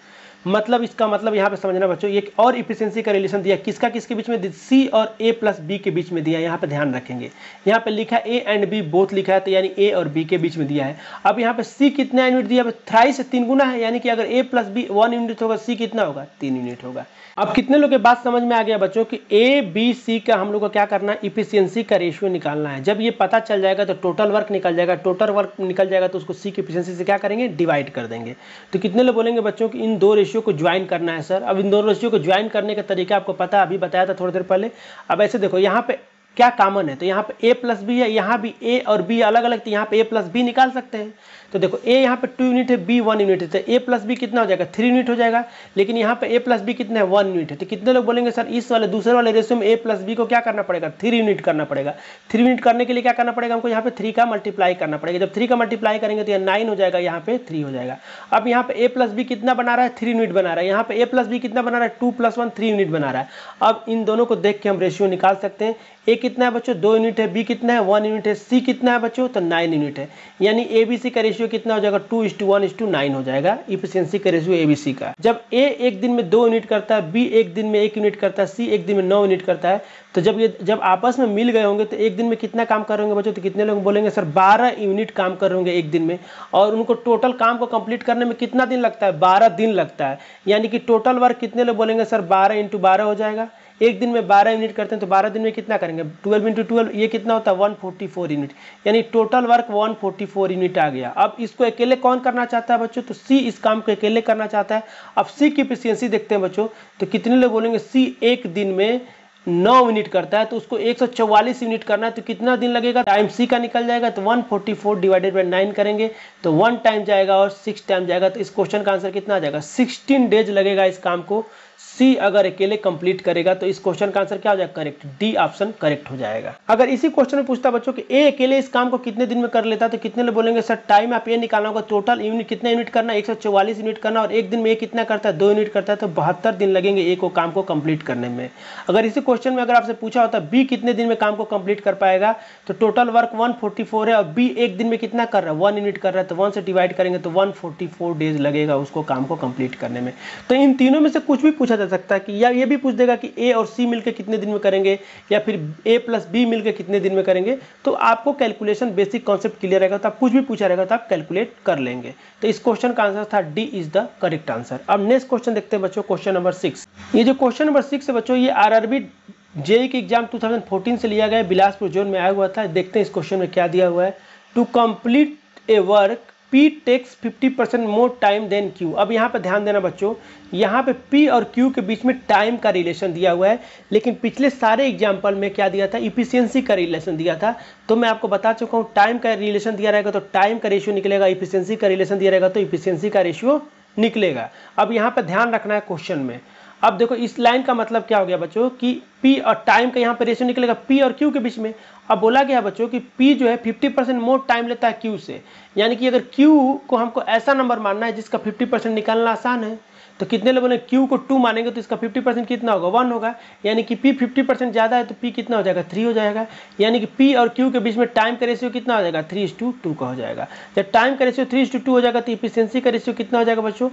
मतलब इसका मतलब यहाँ पे समझना बच्चों, एक और इफिशिएंसी का रिलेशन दिया, किसका किसके बीच में, सी और ए प्लस बी के बीच में दिया है। यहाँ पे ध्यान रखेंगे, यहाँ पे लिखा ए एंड बी बोथ लिखा है, तो यानी ए और बी के बीच में दिया है। अब यहाँ पे सी कितना यूनिट दिया है, थ्राइस 3 गुना है, यानी कि अगर ए प्लस बी 1 यूनिट होगा, सी कितना होगा 3 यूनिट होगा। अब कितने लोग के बात समझ में आ गया बच्चों कि ए बी सी का हम लोग को क्या करना है, इफिशियंसी का रेशियो निकालना है। जब ये पता चल जाएगा तो टोटल वर्क निकल जाएगा, टोटल वर्क निकल जाएगा तो उसको सी की इफिशियंसी से क्या करेंगे, डिवाइड कर देंगे। तो कितने लोग बोलेंगे बच्चों कि इन दो रेशियो को ज्वाइन करना है सर। अब इन दो रेशियो को ज्वाइन करने का तरीका आपको पता है, अभी बताया था थोड़ी देर पहले। अब ऐसे देखो, यहाँ पे क्या कॉमन है, तो यहाँ पे a प्लस बी है, यहाँ भी a और b अलग अलग, तो यहाँ पे a प्लस बी निकाल सकते हैं। तो देखो a यहाँ पे 2 यूनिट है, b 1 यूनिट है, तो a प्लस बी कितना हो जाएगा 3 यूनिट हो जाएगा। लेकिन यहाँ पे a प्लस बी कितना है 1 यूनिट है। तो कितने लोग बोलेंगे सर इस वाले दूसरे वाले रेशियो में a प्लस बी को क्या करना पड़ेगा, 3 यूनिट करना पड़ेगा। 3 यूनिट करने के लिए क्या करना पड़ेगा हमको, यहाँ पे 3 का मल्टीप्लाई करना पड़ेगा। जब 3 का मल्टीप्लाई करेंगे तो यह 9 हो जाएगा, यहाँ पे 3 हो जाएगा। अब यहाँ पे a प्लस बी कितना बना रहा है, 3 यूनिट बना रहा है। यहाँ पे a प्लस बी कितना बना रहा है, 2 + 1 3 यूनिट बना रहा है। अब इन दोनों को देख के हम रेशियो निकाल सकते हैं। a कितना है बच्चों 2 यूनिट है, b कितना है 1 यूनिट है, c कितना है बच्चों तो 9 यूनिट है। यानी ABC का रेशियो कितना हो जाएगा 2:1:9 हो जाएगा इफिशियंसी का रेशियो ABC का। जब a एक दिन में 2 यूनिट करता है, b एक दिन में 1 यूनिट करता है, c एक दिन में 9 यूनिट करता है, तो जब आपस में मिल गए होंगे तो एक दिन में कितना काम कर रहे होंगे बच्चों, तो कितने लोग बोलेंगे सर 12 यूनिट काम कर रहे होंगे एक दिन में। और उनको टोटल काम को कंप्लीट करने में कितना दिन लगता है, 12 दिन लगता है। यानी कि टोटल वर्क कितने लोग बोलेंगे सर 12 × 12 हो जाएगा। एक दिन में 12 यूनिट करते हैं तो 12 दिन में कितना करेंगे, 12 × 12 ये कितना होता है 144 यूनिट। यानी टोटल वर्क 144 यूनिट आ गया। अब इसको अकेले कौन करना चाहता है बच्चों, तो सी इस काम को अकेले करना चाहता है। अब सी की एफिशिएंसी देखते हैं बच्चों, तो कितने लोग बोलेंगे सी एक दिन में 9 यूनिट करता है, तो उसको 144 यूनिट करना है, तो कितना दिन लगेगा, टाइम सी का निकल जाएगा। तो 144 / 9 करेंगे तो 1 टाइम जाएगा और 6 टाइम जाएगा। तो इस क्वेश्चन का आंसर कितना आ जाएगा, 16 डेज लगेगा इस काम को। सी अगर अकेले कंप्लीट करेगा तो इस क्वेश्चन का आंसर क्या हो जाएगा, करेक्ट, डी ऑप्शन करेक्ट हो जाएगा। अगर इसी क्वेश्चन में पूछता बच्चों कि ए अकेले इस काम को कितने दिन में कर लेता, तो कितने लोग बोलेंगे सर टाइम आप ये निकालना होगा, टोटल यूनिट कितने यूनिट करना है 144 यूनिट करना, और एक दिन में ए कितना करता है 2 यूनिट करता है, तो 72 दिन लगेंगे ए को काम को कंप्लीट करने में। अगर इसी क्वेश्चन में अगर आपसे पूछा होता बी कितने दिन में काम को कंप्लीट कर पाएगा, तो टोटल वर्क 144 है और बी एक दिन में कितना कर रहा है 1 यूनिट कर रहा है, तो 1 से डिवाइड करेंगे तो 144 डेज लगेगा उसको काम को कंप्लीट करने में। तो इन तीनों में से कुछ भी पूछा जा सकता है कि या ये भी पूछ देगा कि ए और सी मिलकर कितने दिन में करेंगे, या फिर ए प्लस बी मिलकर कितने दिन में करेंगे। तो आपको कैलकुलेशन बेसिक कॉन्सेप्ट क्लियर रहेगा, तो आप कुछ भी पूछा रहेगा तो आप कैलकुलेट कर लेंगे। तो इस क्वेश्चन का आंसर था D is the correct answer. अब नेक्स्ट क्वेश्चन देखते हैं बच्चों, क्वेश्चन नंबर 6। ये जो क्वेश्चन नंबर 6 है बच्चों, ये आरआरबी जेईई के एग्जाम 2014 से लिया गया है, बिलासपुर जोन में आया हुआ था। देखते हैं इस क्वेश्चन में क्या दिया हुआ है। To complete a work P takes 50% more time than Q। अब यहाँ पे ध्यान देना बच्चों, यहाँ पे P और Q के बीच में टाइम का रिलेशन दिया हुआ है, लेकिन पिछले सारे एग्जाम्पल में क्या दिया था, इफिशियंसी का रिलेशन दिया था। तो मैं आपको बता चुका हूँ टाइम का रिलेशन दिया रहेगा तो टाइम का रेशियो निकलेगा, इफिशियंसी का रिलेशन दिया रहेगा तो इफिशियंसी का रेशियो निकलेगा। अब यहाँ पे ध्यान रखना है क्वेश्चन में। अब देखो इस लाइन का मतलब क्या हो गया बच्चों कि P और टाइम का यहाँ पे रेशियो निकलेगा P और Q के बीच में। अब बोला गया बच्चों कि P जो है 50% मोर टाइम लेता है Q से, यानी कि अगर Q को हमको ऐसा नंबर मानना है जिसका 50% निकालना आसान है, तो कितने लोगों ने Q को 2 मानेंगे तो इसका 50% कितना होगा 1 होगा। यानी कि P 50% ज़्यादा है तो P कितना हो जाएगा 3 हो जाएगा। यानी कि P और Q के बीच में टाइम का रेशियो कितना हो जाएगा 3:2 का हो जाएगा। जब टाइम का रेशियो 3:2 हो जाएगा तो इफिशियंसी का रेशियो कितना हो जाएगा बच्चों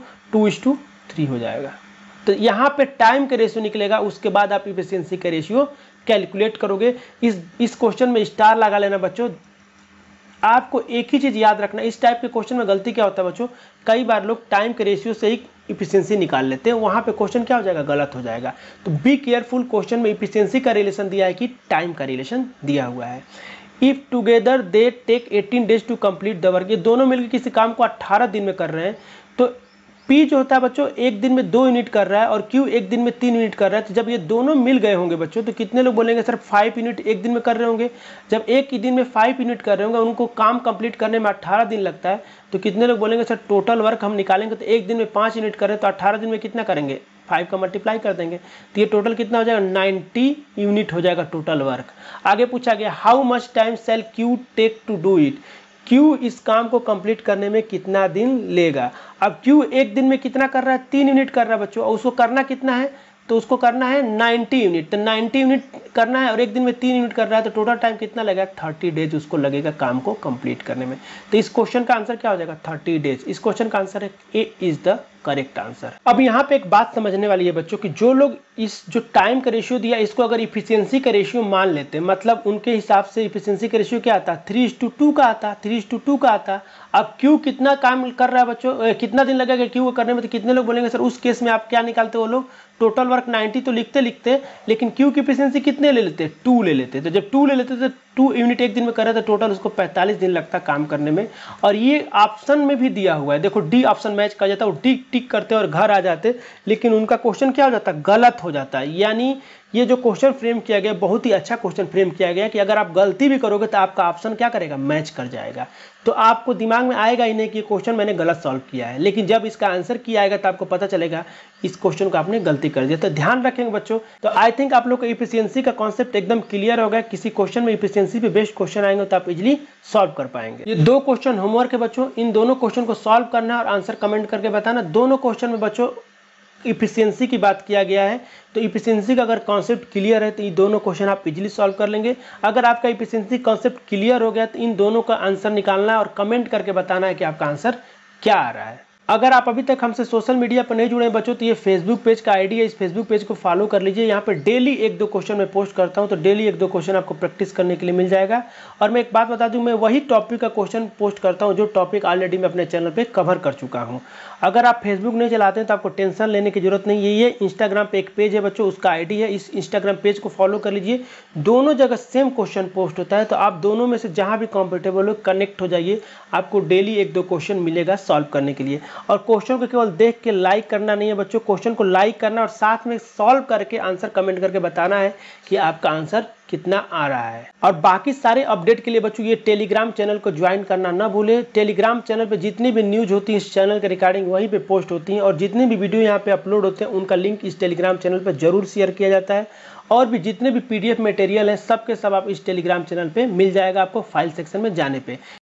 2:3 हो जाएगा। तो यहाँ पे टाइम का रेशियो निकलेगा, उसके बाद आप इफिशियंसी का रेशियो कैलकुलेट करोगे। इस क्वेश्चन में स्टार लगा लेना बच्चों। आपको एक ही चीज़ याद रखना, इस टाइप के क्वेश्चन में गलती क्या होता है बच्चों, कई बार लोग टाइम के रेशियो से ही इफिशियंसी निकाल लेते हैं, वहाँ पे क्वेश्चन क्या हो जाएगा गलत हो जाएगा। तो बी केयरफुल, क्वेश्चन में इफिशियंसी का रिलेशन दिया है कि टाइम का रिलेशन दिया हुआ है। If together they take 18 days to complete the work, ये दोनों मिलकर किसी काम को 18 दिन में कर रहे हैं, तो P जो होता है बच्चों एक दिन में 2 यूनिट कर रहा है और Q एक दिन में 3 यूनिट कर रहा है। तो जब ये दोनों मिल गए होंगे बच्चों, तो कितने लोग बोलेंगे सर 5 यूनिट एक दिन में कर रहे होंगे। जब एक ही दिन में 5 यूनिट कर रहे होंगे, उनको काम कंप्लीट करने में 18 दिन लगता है, तो कितने लोग बोलेंगे सर टोटल वर्क हम निकालेंगे तो एक दिन में 5 यूनिट कर रहे हैं, तो 18 दिन में कितना करेंगे 5 का मल्टीप्लाई कर देंगे, तो ये टोटल कितना हो जाएगा 90 यूनिट हो जाएगा टोटल वर्क। आगे पूछा गया how much time shall Q take to do it, Q इस काम को कंप्लीट करने में कितना दिन लेगा। अब Q एक दिन में कितना कर रहा है 3 यूनिट कर रहा है बच्चों, और उसको करना कितना है, तो उसको करना है 90 यूनिट। तो 90 यूनिट करना है और एक दिन में 3 यूनिट करना है तो टोटल टाइम कितना लगेगा 30 डेज उसको लगेगा काम को कंप्लीट करने में। तो इस क्वेश्चन का आंसर क्या हो जाएगा 30 डेज। इस क्वेश्चन का आंसर है A is the correct answer. अब यहाँ पे एक बात समझने वाली है बच्चों कि जो लोग इस जो टाइम का रेशियो दिया इसको अगर इफिशियंसी का रेशियो मान लेते हैं, मतलब उनके हिसाब से इफिशियंसी का रेशियो क्या आता है 3:2 का आता, 3:2 का आता। अब क्यू कितना काम कर रहा है बच्चों, कितना दिन लगेगा क्यू को करने में, तो कितने लोग बोलेंगे सर उस केस में आप क्या निकालते वो लोग टोटल वर्क 90 तो लिखते लेकिन क्यू की इफिशियंसी कितने ले लेते 2 ले लेते। तो जब 2 ले लेते तो 2 यूनिट एक दिन में कर रहे तो टोटल उसको 45 दिन लगता काम करने में। और ये ऑप्शन में भी दिया हुआ है, देखो डी ऑप्शन मैच कर जाता है, वो टिक टिक करते और घर आ जाते, लेकिन उनका क्वेश्चन क्या हो जाता है गलत हो जाता है। यानी ये जो क्वेश्चन फ्रेम किया गया बहुत ही अच्छा क्वेश्चन फ्रेम किया गया कि अगर आप गलती भी करोगे तो आपका ऑप्शन क्या करेगा मैच कर जाएगा। तो आपको दिमाग में आएगा ही नहीं कि क्वेश्चन मैंने गलत सॉल्व किया है, लेकिन जब इसका आंसर किया आएगा तो आपको पता चलेगा इस क्वेश्चन को आपने गलती कर दिया। तो ध्यान रखेंगे बच्चों। तो आई थिंक आप लोग को इफिशियंसी का कॉन्सेप्ट एकदम क्लियर हो गया। किसी क्वेश्चन में इफिशियंसी पे बेस्ड क्वेश्चन आएंगे तो आप इजिली सॉल्व कर पाएंगे। ये 2 क्वेश्चन होमवर्क है बच्चों, इन दोनों क्वेश्चन को सॉल्व करना और आंसर कमेंट करके बताना। दोनों क्वेश्चन में बच्चों इफिशियंसी की बात किया गया है, तो इफिशियंसी का अगर कॉन्सेप्ट क्लियर है तो ये दोनों क्वेश्चन आप इजीली सॉल्व कर लेंगे। अगर आपका इफिशियंसी कॉन्सेप्ट क्लियर हो गया तो इन दोनों का आंसर निकालना है और कमेंट करके बताना है कि आपका आंसर क्या आ रहा है। अगर आप अभी तक हमसे सोशल मीडिया पर नहीं जुड़े बच्चों तो ये फेसबुक पेज का आईडी है, इस फेसबुक पेज को फॉलो कर लीजिए। यहाँ पे डेली 1-2 क्वेश्चन मैं पोस्ट करता हूँ, तो डेली 1-2 क्वेश्चन आपको प्रैक्टिस करने के लिए मिल जाएगा। और मैं एक बात बता दूँ, मैं वही टॉपिक का क्वेश्चन पोस्ट करता हूँ जो टॉपिक ऑलरेडी मैं अपने चैनल पे कवर कर चुका हूँ। अगर आप फेसबुक नहीं चलाते हैं तो आपको टेंशन लेने की जरूरत नहीं है। ये इंस्टाग्राम पे एक पेज है बच्चों, उसका आईडी है, इस इंस्टाग्राम पेज को फॉलो कर लीजिए। दोनों जगह सेम क्वेश्चन पोस्ट होता है, तो आप दोनों में से जहाँ भी कंफर्टेबल हो कनेक्ट हो जाइए। आपको डेली 1-2 क्वेश्चन मिलेगा सॉल्व करने के लिए। और क्वेश्चन को केवल देख के लाइक करना नहीं है बच्चों, क्वेश्चन को लाइक करना और साथ में सॉल्व करके आंसर कमेंट करके बताना है कि आपका आंसर कितना आ रहा है। और बाकी सारे अपडेट के लिए बच्चों ये टेलीग्राम चैनल को ज्वाइन करना ना भूले। टेलीग्राम चैनल पे जितनी भी न्यूज होती है इस चैनल के रिगार्डिंग वहीं पे पोस्ट होती हैं, और जितने भी वीडियो यहाँ पे अपलोड होते हैं उनका लिंक इस टेलीग्राम चैनल पर जरूर शेयर किया जाता है। और भी जितने भी PDF मटेरियल हैं सब के सब आप इस टेलीग्राम चैनल पे मिल जाएगा आपको फाइल सेक्शन में जाने पे।